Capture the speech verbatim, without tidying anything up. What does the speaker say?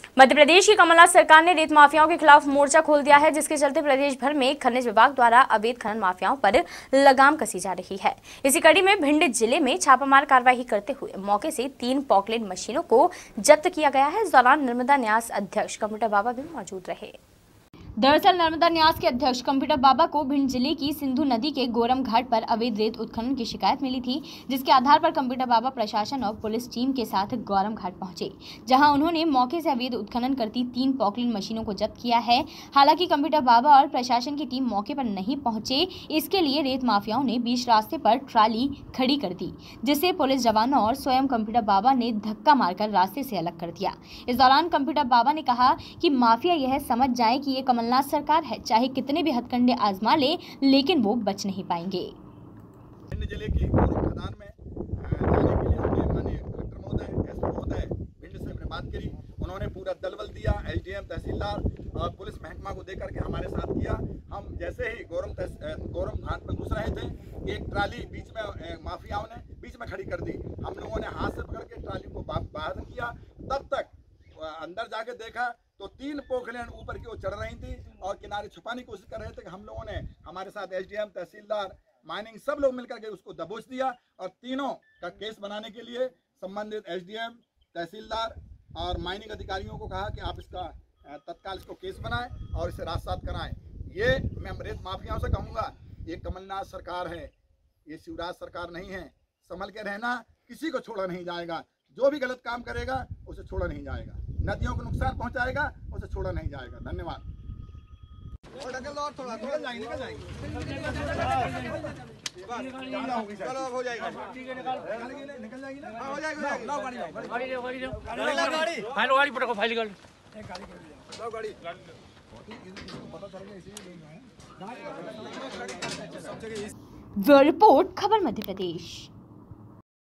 मध्य प्रदेश की कमलनाथ सरकार ने रेत माफियाओं के खिलाफ मोर्चा खोल दिया है, जिसके चलते प्रदेश भर में खनिज विभाग द्वारा अवैध खनन माफियाओं पर लगाम कसी जा रही है। इसी कड़ी में भिंड जिले में छापामार कार्रवाई करते हुए मौके से तीन पॉकलेट मशीनों को जब्त किया गया है। इस दौरान नर्मदा न्यास अध्यक्ष कंप्यूटर बाबा भी मौजूद रहे। दरअसल नर्मदा न्यास के अध्यक्ष कंप्यूटर बाबा को भिंड जिले की सिंधु नदी के गोरम घाट पर अवैध रेत उत्खनन की शिकायत मिली थी, जिसके आधार पर कंप्यूटर बाबा प्रशासन और पुलिस टीम के साथ गोरम घाट पहुंचे, जहां उन्होंने मौके से अवैध उत्खनन करती तीन पॉकलेट मशीनों को जब्त किया है। हालांकि कंप्यूटर बाबा और प्रशासन की टीम मौके पर नहीं पहुंचे, इसके लिए रेत माफियाओं ने बीच रास्ते पर ट्राली खड़ी कर दी, जिसे पुलिस जवानों और स्वयं कंप्यूटर बाबा ने धक्का मारकर रास्ते से अलग कर दिया। इस दौरान कंप्यूटर बाबा ने कहा कि माफिया यह समझ जाए कि ये कमलनाथ सरकार है, चाहे कितने भी हथकंडे आजमा ले, लेकिन वो बच नहीं पाएंगे। भिंड जिले की खदान में जाने के लिए हमने माननीय कलेक्टर महोदय, एसपी महोदय भिंड से हमने बात करी। उन्होंने पूरा दलबल दिया, एसडीएम, तहसीलदार और पुलिस महकमा को देकर के हमारे साथ किया। हम जैसे ही गोरम गोरम घाट में घुस रहे थे, एक ट्राली बीच में माफियाओं ने बीच में खड़ी कर दी। हम लोगों ने हाथ से पकड़ के ट्राली को बाहर किया। तब तक अंदर जाके देखा तो तीन पोखलें ऊपर की ओर चढ़ रही थी और किनारे छुपाने की कोशिश कर रहे थे। हम लोगों ने हमारे साथ एसडीएम, तहसीलदार, माइनिंग सब लोग मिलकर के उसको दबोच दिया और तीनों का केस बनाने के लिए संबंधित एसडीएम, तहसीलदार और माइनिंग अधिकारियों को कहा कि आप इसका तत्काल इसको केस बनाएं और इसे राजसात कराएं। ये मैं रेत माफियाओं से कहूँगा, ये कमलनाथ सरकार है, ये शिवराज सरकार नहीं है। संभल के रहना, किसी को छोड़ा नहीं जाएगा। जो भी गलत काम करेगा उसे छोड़ा नहीं जाएगा, नदियों को नुकसान पहुंचाएगा उसे छोड़ा नहीं जाएगा। धन्यवाद। चलो हो जाएगा, निकल जाएगी ना, हो जाएगा। लाओ गाड़ी, लाओ गाड़ी, लाओ गाड़ी, गाड़ी, फाइल गाड़ी पटको, फाइल गाड़ी, लाओ गाड़ी। पता चल गया इसी ब्यूरो रिपोर्ट, खबर मध्य प्रदेश।